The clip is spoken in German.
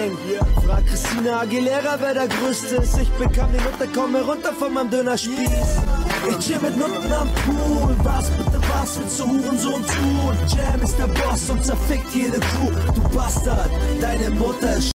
sein. Frag Christina Aguilera, wer der Größte ist. Ich bekam die Nutte, komm mir runter von meinem Dönerspieß. Ich chill mit Nutten am Pool. Was bitte, was willst du Hurensohn tun? Jam ist der Boss und zerfickt jede Crew. Du Bastard, deine Mutter ist